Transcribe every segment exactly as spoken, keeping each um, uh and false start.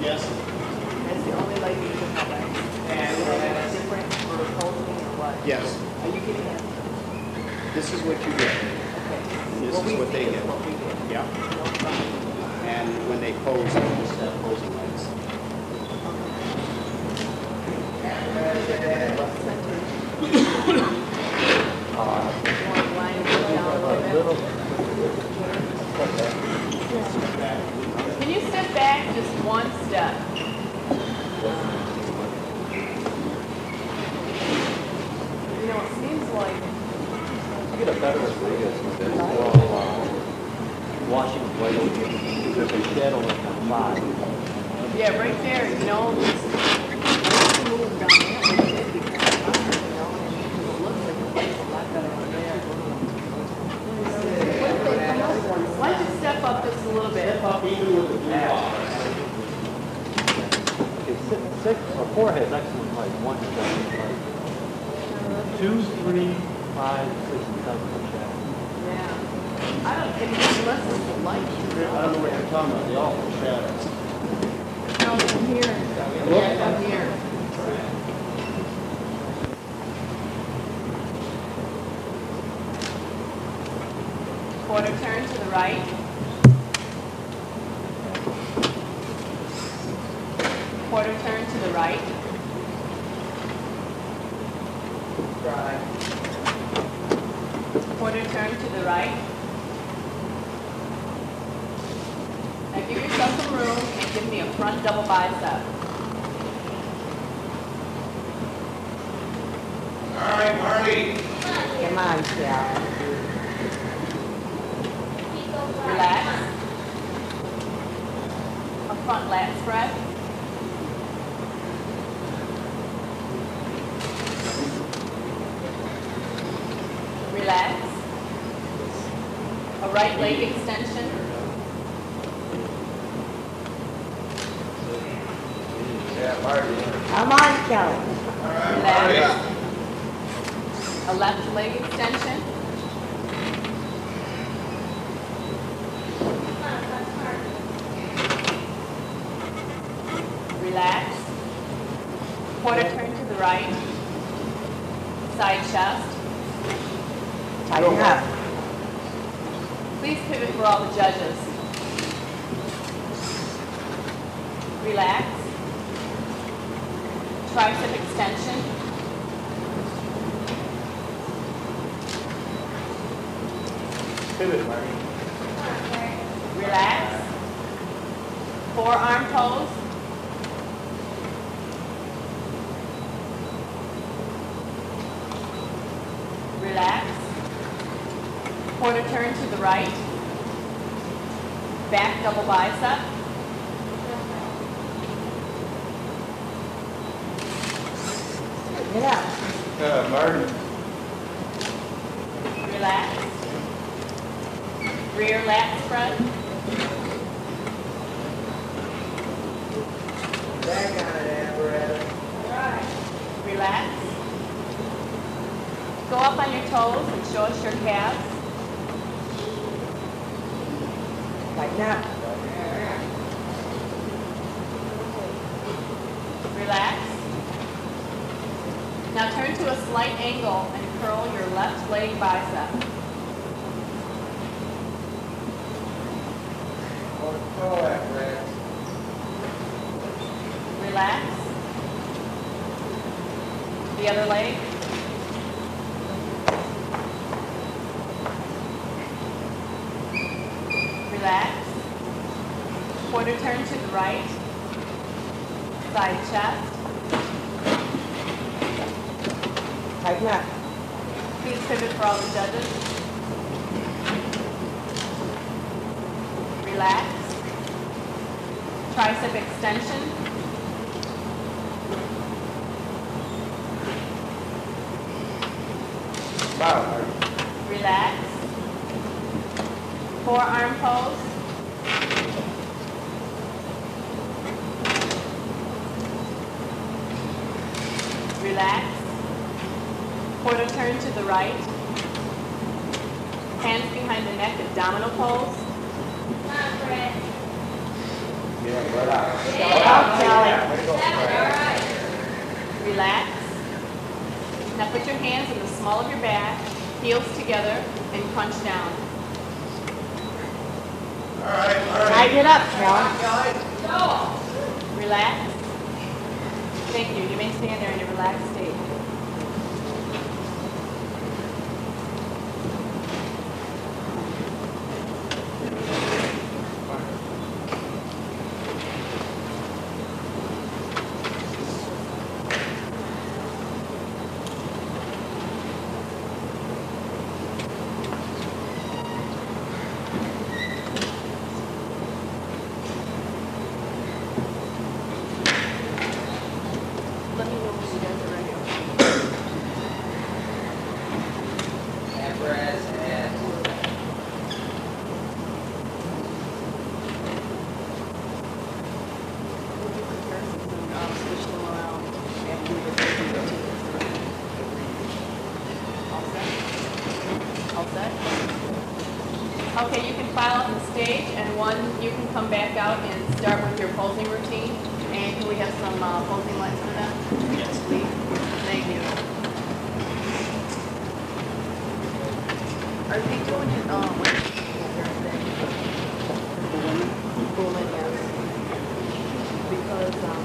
Yes. That's the only leg you can have, right? And uh, different for posing or what? Yes. Are you getting it? This is what you get. Okay. This what is we what they see get. is what we get. Yeah. No problem. And when they pose, they just have posing legs. Can you step back just one step? You know, it seems like You get a better experience with this while uh, washing white ocean. There's a shadow like a fly. yeah, right there, you know, just move down there a little bit because it's hard, you know, and it looks like it plays a lot better on there. Why don't you step up just a little bit? Step up even with the blue bar. Okay, six, six or four has excellent height. One is excellent height. Two, three, five, six, and seven are shadow. Yeah. I don't, unless it's the light. I don't know what you're talking about, the awful shadows. No, from here. Yeah, from here. Quarter turn to the right. Quarter turn to the right. Quarter turn to the right. Now give yourself some room and give me a front double bicep. All right, Marty. Come on, Sal. Relax. A front lat spread. Relax. A right leg extension. Yeah, Marty. Come on, Kelly. All right, Relax. Marty. A left leg extension. Relax. Quarter turn to the right. Side chest. Tighten up. Please pivot for all the judges. Relax. Tricep extension. Pivot, Marty. Relax. Forearm pose. Relax. Quarter turn to the right. Back double bicep. Get out. Yeah, Marty. Relax. Rear lat spread. Back on it, apparatus. Relax. Go up on your toes and show us your calves. Tighten up. Relax. Now turn to a slight angle and curl your left leg bicep. Control apparatus. Relax. The other leg. Relax. Quarter turn to the right. Side chest. Tighten up. Please pivot for all the judges. Relax. Tricep extension. Wow, Marty. Relax. Forearm pose. Relax. Quarter turn to the right. Hands behind the neck, abdominal pose. Yeah, right out. Belly out, belly. Way to go, Brad. Relax. Now put your hands in the small of your back, heels together, and crunch down. All right, all right. Tighten it up, Kelly. Kelly. Relax. Thank you. You may stand there in a relaxed state. Let me know when you guys are ready. Apparatus and Would you prefer some um, switch them around after you get the routine? All set? All set? Okay, you can file up the stage, and one, you can come back out and start with your posing routine. And can we have some uh, posing lines for that? Yes, please. Thank you. Are they doing it um, with Thursday? The women? Women, yes. Because um,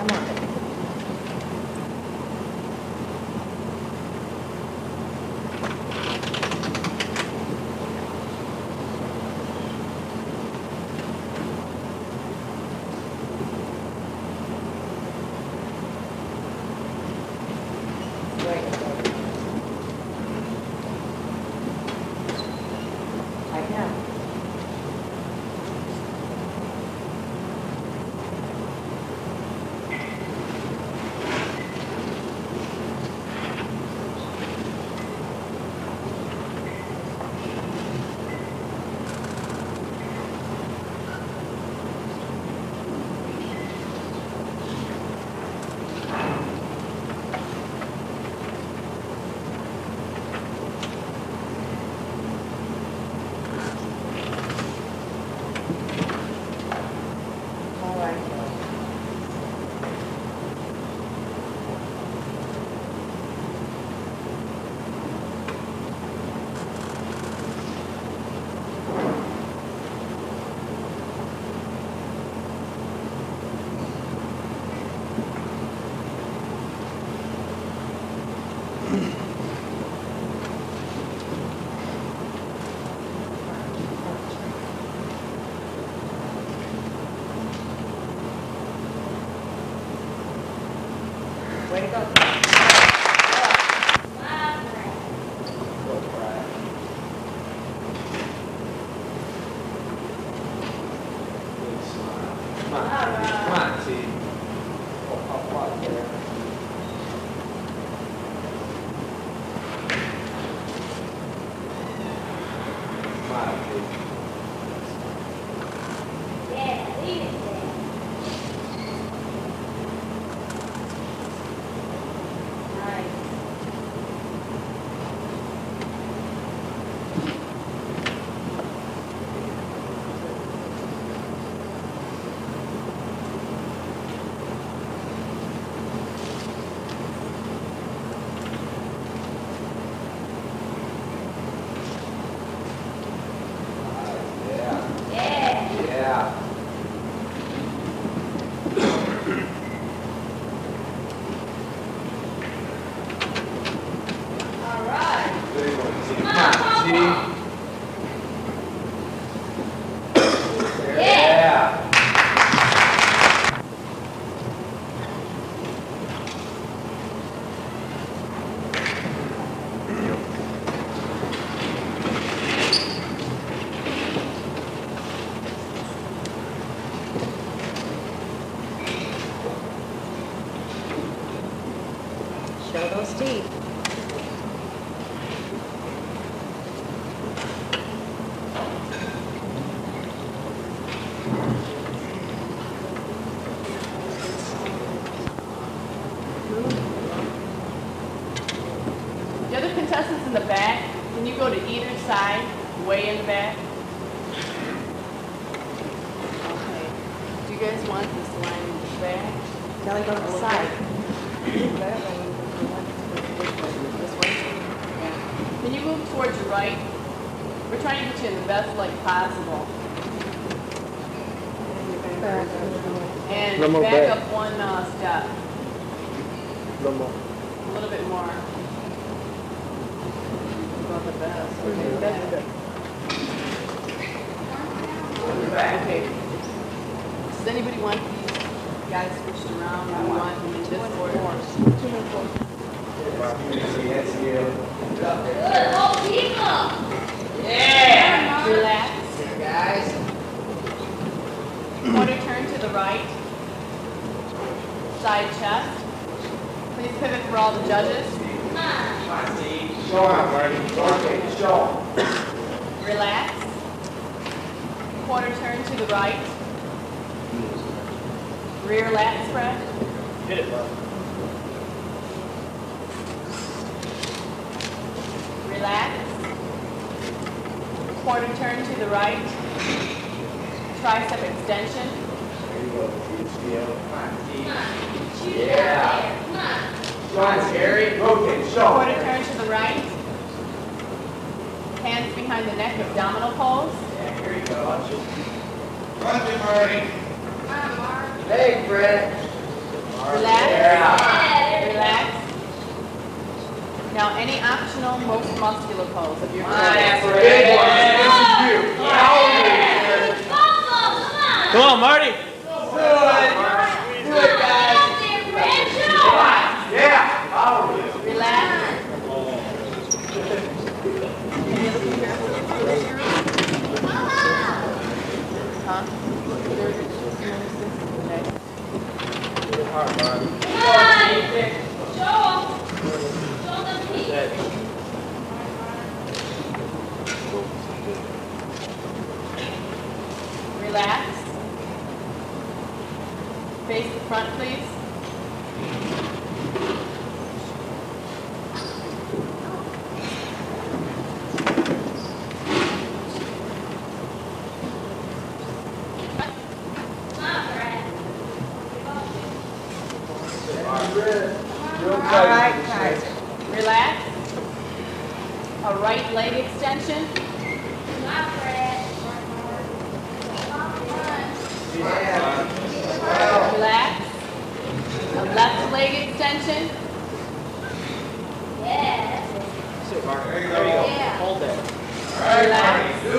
Come on. Wait a second. Right now. All right. Way to go. Come on, come on, T. Up, up, there. Come on, T. Yeah, leave it there. Nice. Yeah. Yeah. Yeah. All right. Good one, T. Come on, T. Yeah. Show those teeth. The other contestants in the back, can you go to either side, way in the back? Okay. Do you guys want this line in the back? Kelly, go to the side. This way? Yeah. Can you move towards your right? We're trying to get you in the best light possible. And One more back back. up one uh, step. No more. A little bit more. About the best. Okay, that's good. Okay. Does anybody want these guys switched around? Do you want them in this order? Good. Oh, people. Yeah. Relax. Guys. Quarter turn to the right. Side chest. Please pivot for all the judges. Come on. Show on, Marty. Okay, show. Relax. Quarter turn to the right. Rear lat spread. Hit it, bud. Relax. Quarter turn to the right. Tricep extension. There you go. Come on, T. Come on. Shoot it Yeah. out there. Come on. Show on, Gary. Rotate, show. Quarter turn to the right. Hands behind the neck, abdominal pose. Yeah, here you go. Come on, Mark. Hey, Fred. any optional most muscular pose of your choice. Big one. This is you. How old are you? Come on, Marty. Do it, guys. Yeah, follow you. Relax. Huh? Relax. Face the front, please. All right, guys. Relax. A right leg extension. Relax. A left leg extension. Sit, Mark. There you go. Hold that. Relax. Do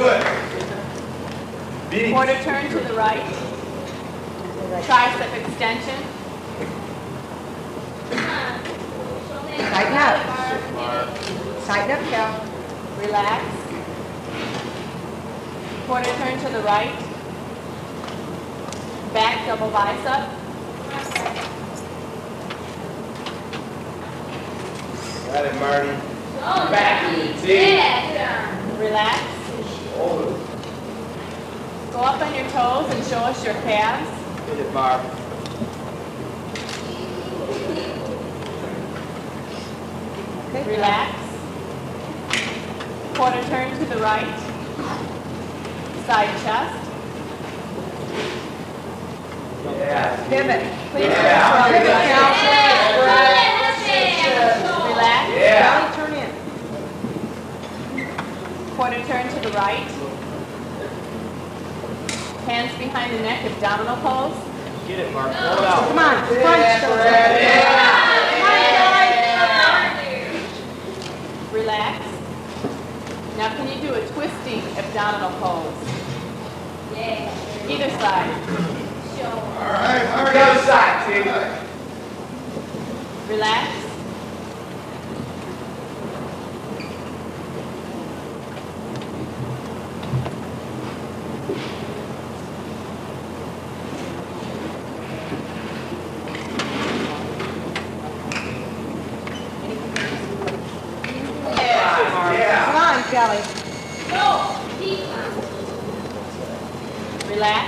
it. Quarter turn to the right. Tricep extension. Tighten up. Tighten up, Cal. Relax. Quarter turn to the right. Back double bicep. Got it, Marty. Back in the teeth. Relax. Go up on your toes and show us your calves. Hit it, Mark. Relax. Quarter turn to the right. Side chest. Yeah. Pivot. Please Yeah. control your Pivot, Relax. Yeah. Belly turn in. Quarter turn to the right. Hands behind the neck, abdominal pose. Get it, Mark. Blow it out. Come on, crunch those. Relax. Now can you do a twisting abdominal pose? Either side. All right, all right. The other side, T. Relax. Yeah. Come on, Kelly. Relax.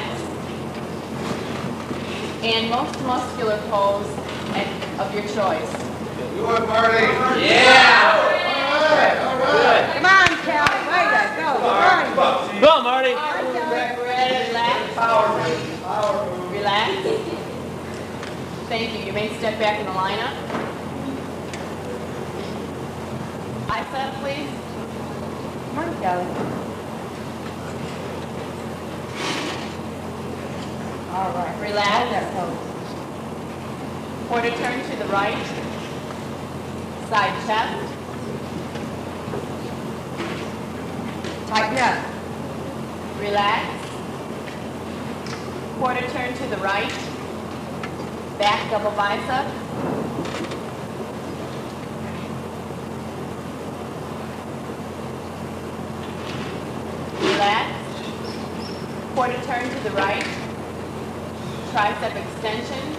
And most muscular pose at- of your choice. Do it, Marty. Yeah. All right, all right. Come on, Kelly. Way to go. Come on. Go on, Marty. Come on, Kelly. Relax. Power move. Power move. Relax. Thank you. You may step back in the lineup. Bicep, please. Come on, Kelly. All right. Relax. Hold that pose. Quarter turn to the right. Side chest. Tighten up. Relax. Quarter turn to the right. Back double bicep. Relax. Quarter turn to the right. Tricep extension.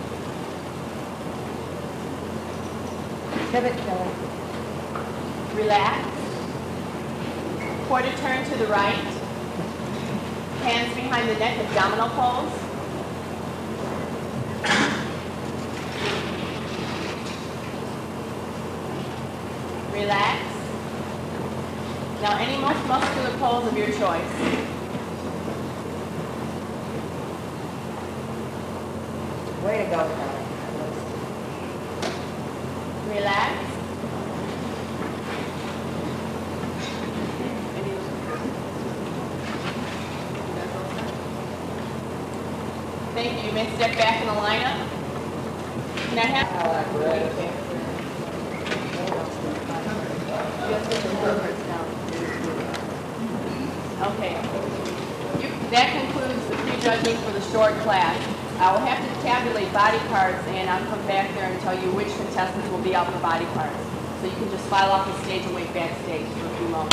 Pivot, Kelly. Relax. Quarter turn to the right. Hands behind the neck, abdominal pose. Relax. Now any most muscular pose of your choice. Way to go, Kelly. Relax. Thank you. You may step back in the lineup. Can I have? Okay. You, that concludes the prejudging for the short class. I will have to tabulate body parts, and I'll come back there and tell you which contestants will be out for body parts. So you can just file off the stage and wait backstage for a few moments.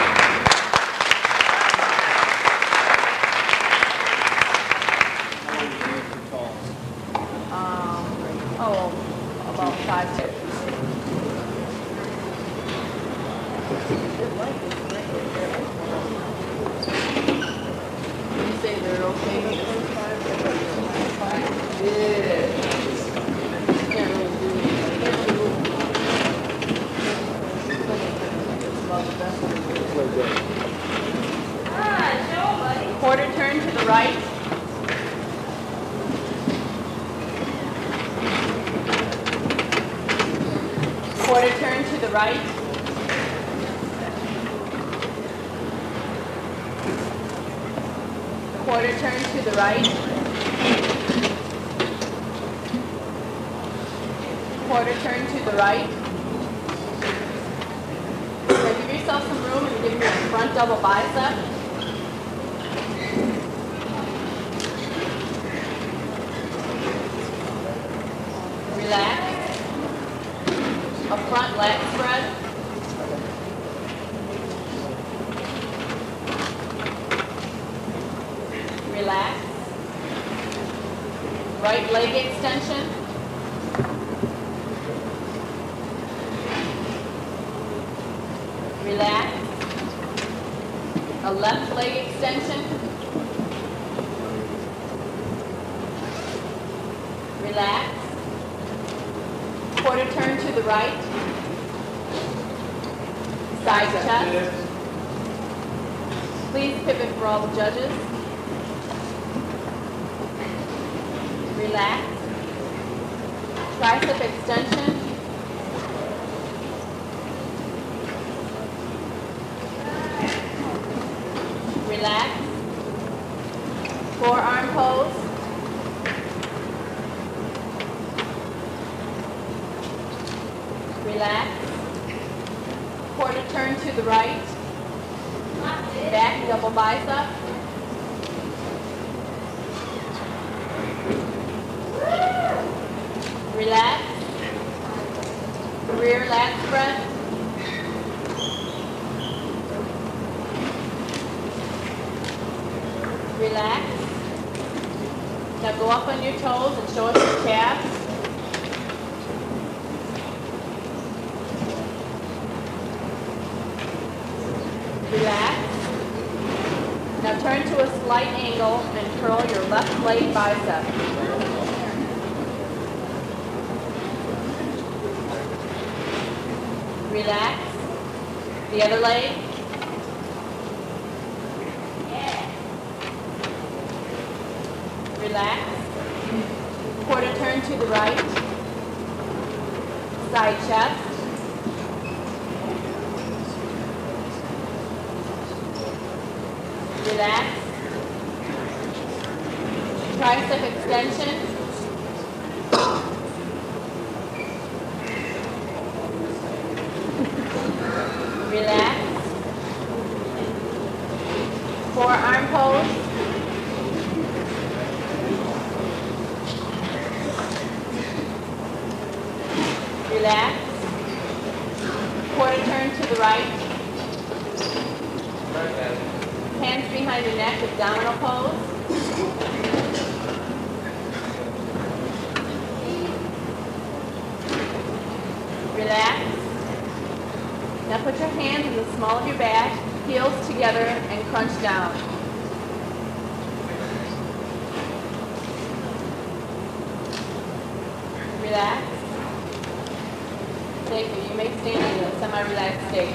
Um, oh, about five, six. You say they're okay with this? Yeah. Can't really do it. Quarter turn to the right. Quarter turn to the right. Quarter turn to the right. Quarter turn to the right. Now give yourself some room and give me a front double bicep. Relax. A front leg spread. Relax. Right leg extension. Relax. A left leg extension. Relax. Quarter turn to the right. Side chest. Please pivot for all the judges. Relax. Tricep extension. Relax. Forearm pose. Relax. Quarter turn to the right. Back double bicep. Relax. Rear lat spread. Relax. Now go up on your toes and show us your calves. Relax. Now turn to a slight angle and curl your left leg bicep. Relax. The other leg. Relax. Quarter turn to the right. Side chest. Relax. Tricep extension. Relax. Forearm pose. Relax. Quarter turn to the right. Hands behind your neck, abdominal pose. Relax. Now put your hands in the small of your back, heels together, and crunch down. Relax. Thank you. You may stand in a semi-relaxed state.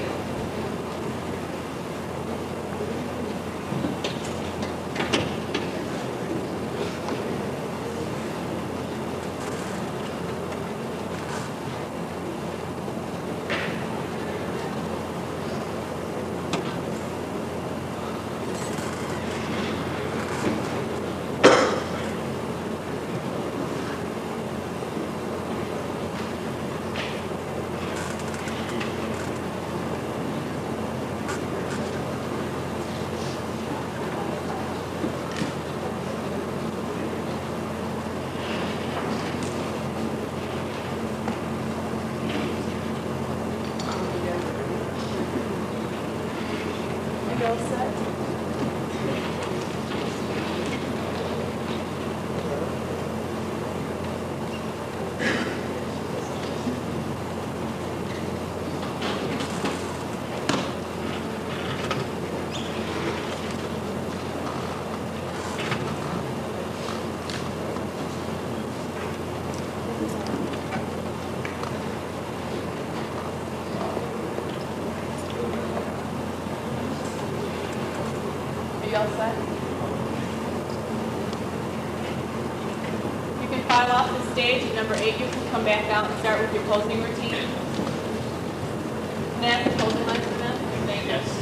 all set? You can file off the stage. At number eight, you can come back out and start with your posing routine. Can I have the posing lessons then? Thank you. Yes.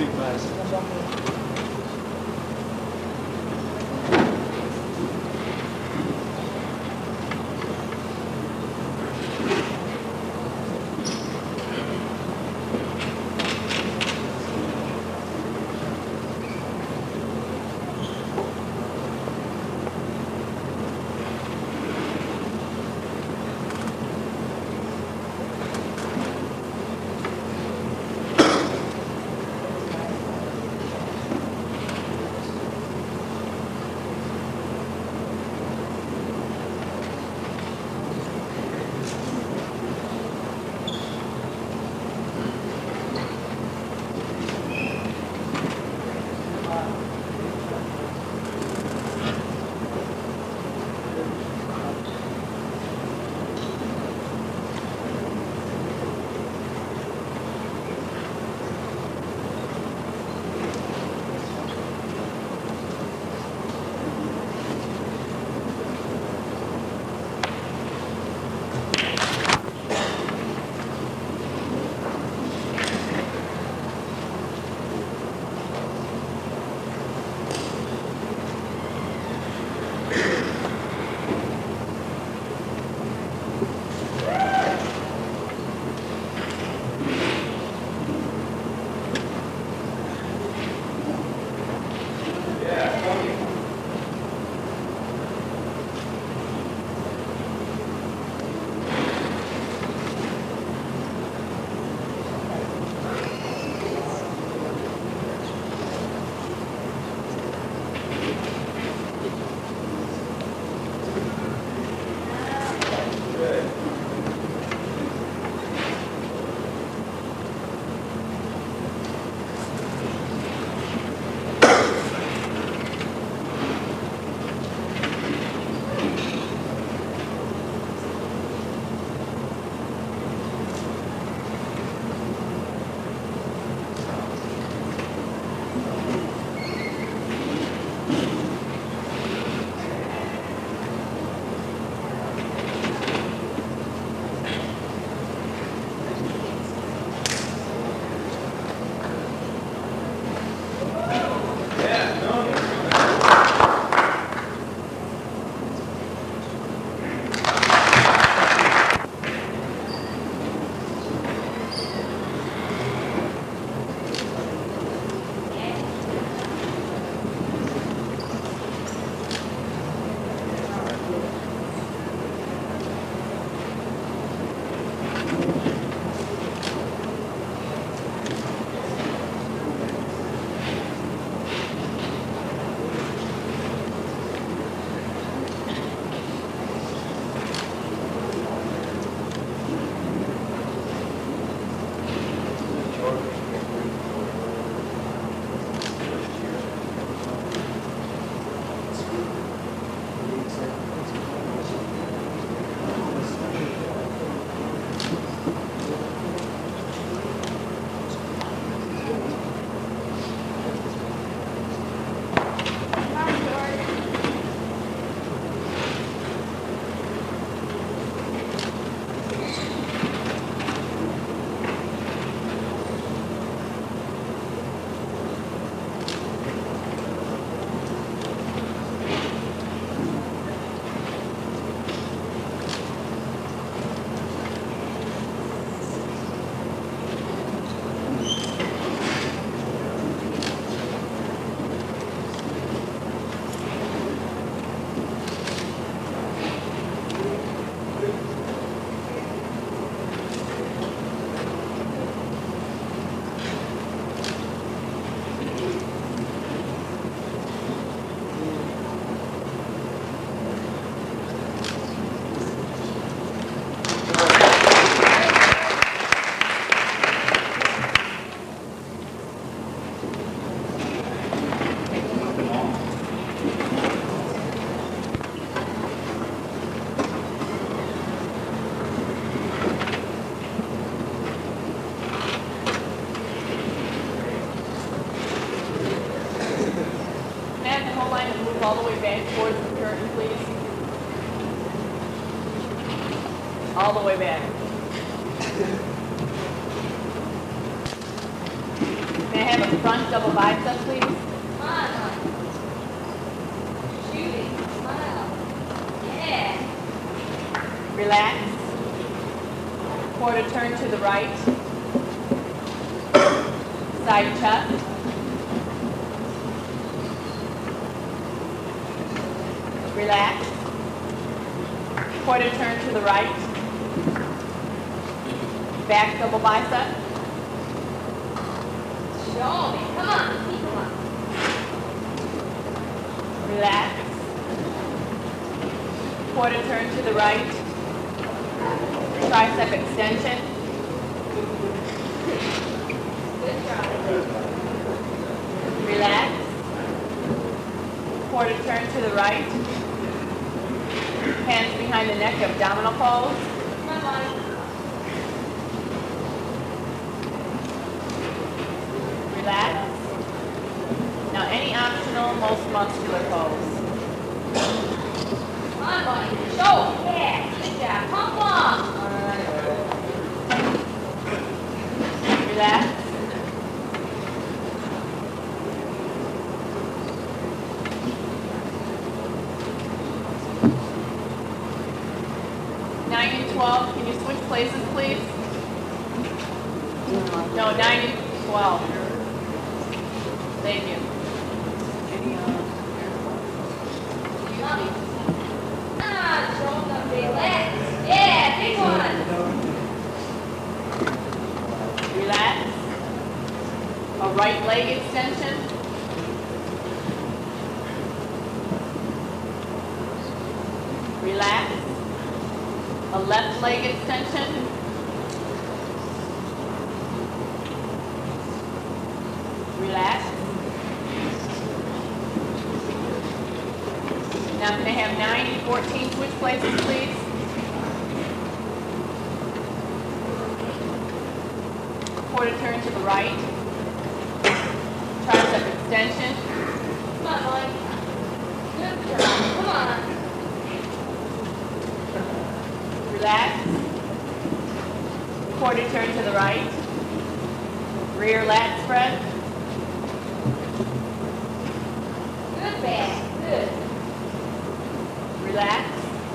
big class. all the way back towards the curtain, please. All the way back. May I have a front Front double bicep, please. Come on. Shooting. Smile. Yeah. Relax. Quarter turn to the right. Side chest. Relax. Quarter turn to the right. Back double bicep. Show me. Come on. Keep them up. Relax. Quarter turn to the right. Tricep extension. Good job. Relax. Quarter turn to the right. Hands behind the neck, abdominal pose. Come on, buddy. Relax. Now any optional, most muscular pose. Come on, buddy. Show. Yeah. Good job. Pump up. Relax. nine and twelve, can you switch places, please? No, nine and twelve. Thank you. Any, uh, Ah, show them big legs. Yeah, big one. Relax. A right leg extension. Relax. A left leg extension. Relax. Now I'm going to have nine and fourteen switch places, please. Quarter turn to the right. Tricep extension. Come on, buddy. Good job. Come on. Relax. Quarter turn to the right. Rear lat spread. Good back. Good. Relax.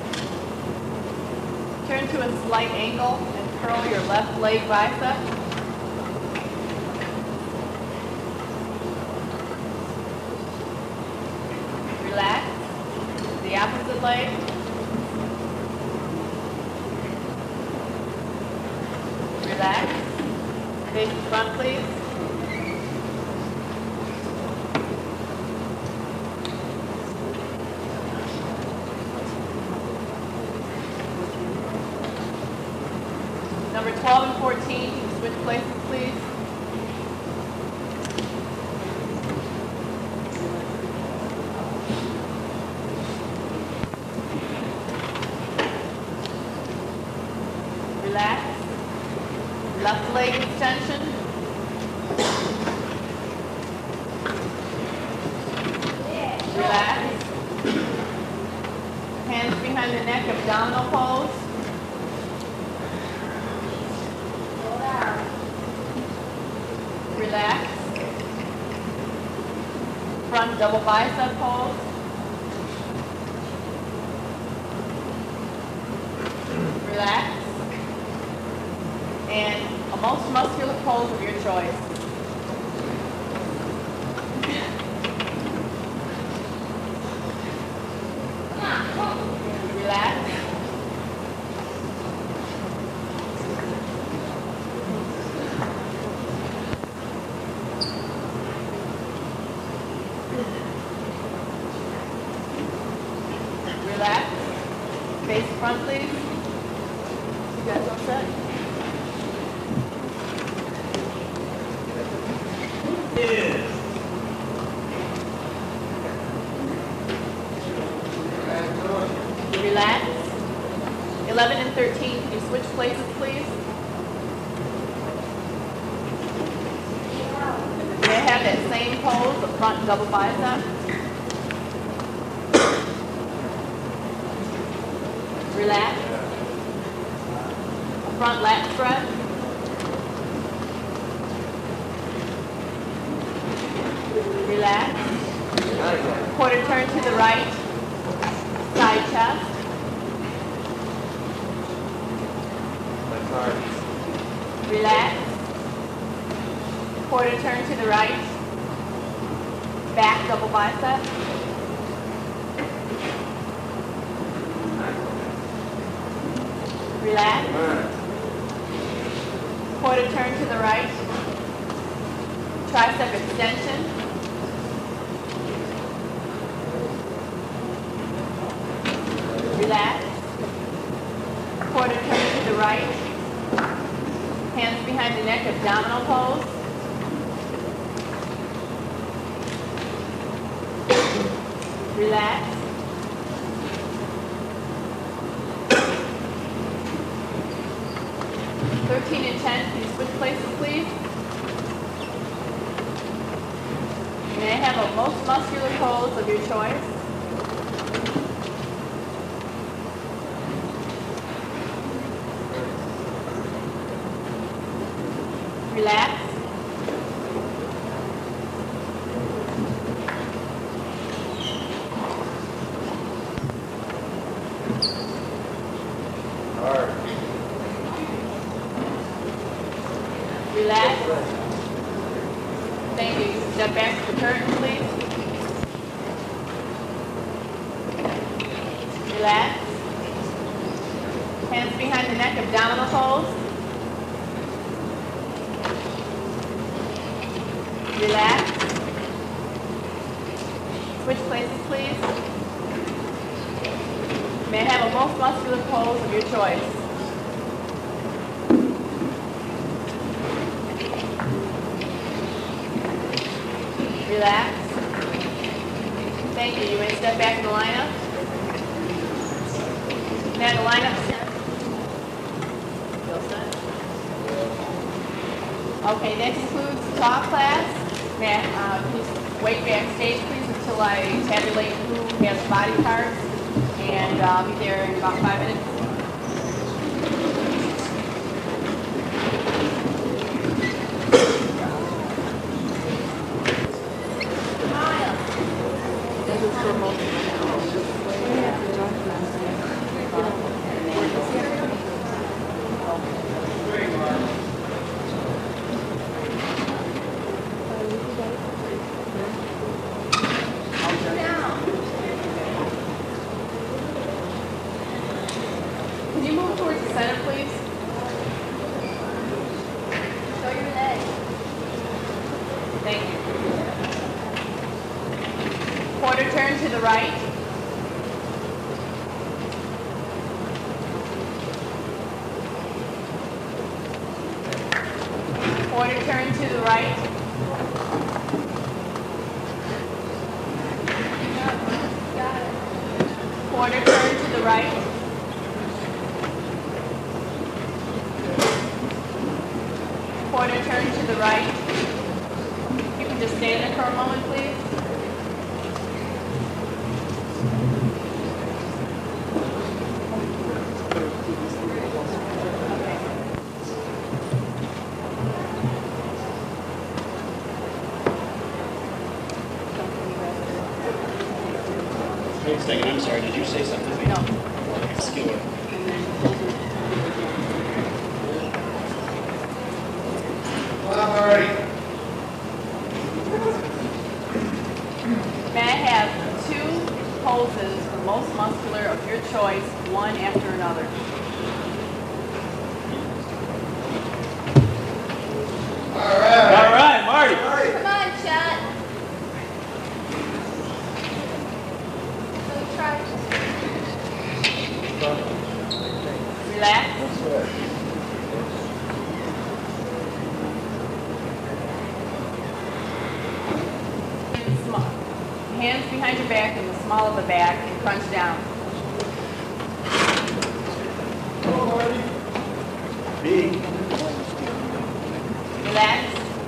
Turn to a slight angle and curl your left leg bicep. Relax. The opposite leg. Relax. Face the front, please. Number twelve and fourteen, can you switch places, please? Relax. Left leg extension. Yeah. Relax. Hands behind the neck, abdominal pose. Slow down. Relax. Front double bicep pose. Relax. And a most muscular pose of your choice. Come on. Come on. Relax. Relax. Face front, please. You guys all set? Relax. eleven and thirteen, can you switch places, please? May I have that same pose, the front double bicep? Relax. A front lat spread. Relax. Quarter turn to the right. Side chest. Relax. Quarter turn to the right. Back double bicep. Relax. Quarter turn to the right. Tricep extension. Relax. Quarter turn to the right. Hands behind the neck, abdominal pose. Relax. thirteen and ten, can you switch places, please? May I have a most muscular pose of your choice? Relax. Relax. Thank you. Step back to the curtain, please. Relax. Hands behind the neck, abdominal pose. Relax. Switch places, please. May I have a most muscular pose of your choice? Relax. Thank you. You may step back in the lineup. Now the lineup. Feel set? Okay, that concludes the talk class. May I, uh, please wait backstage, please, until I tabulate who has body parts, and I'll be there in about five minutes. Can you move towards the center, please? Show your leg. Thank you. Quarter turn to the right. Quarter turn to the right. Quarter turn to the right. Quarter turn to the right. You can just stay there for a moment, please. Wait a second, I'm sorry, did you say something to me? No. Muscular. May I have two poses, the most muscular of your choice, one after another? All right. All right, Marty. Come on, Chet. So try. Relax. Small. Hands behind your back and the small of the back and crunch down. B. Relax.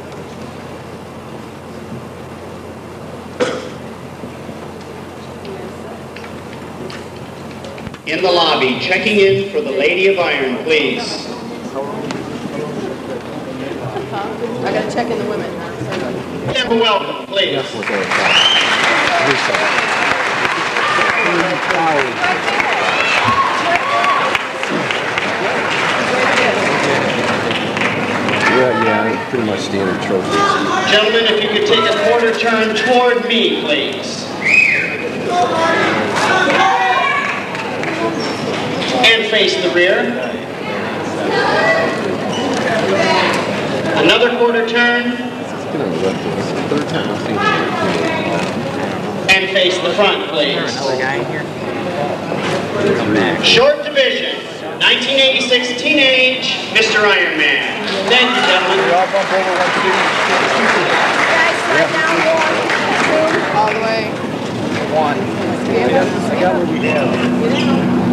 In the lobby, checking in for the Lady of Iron, please. Huh? I gotta check in the women. Never welcome, please. Yeah, yeah, pretty much standard trophies. Gentlemen, if you could take a quarter turn toward me, please. And face the rear. Another quarter turn. Third time I've seen it. And face the front, please. Another guy in here? Short division, nineteen eighty-six teenage, Mister Ironman. Thank you, gentlemen. All the way. One. I got what we have.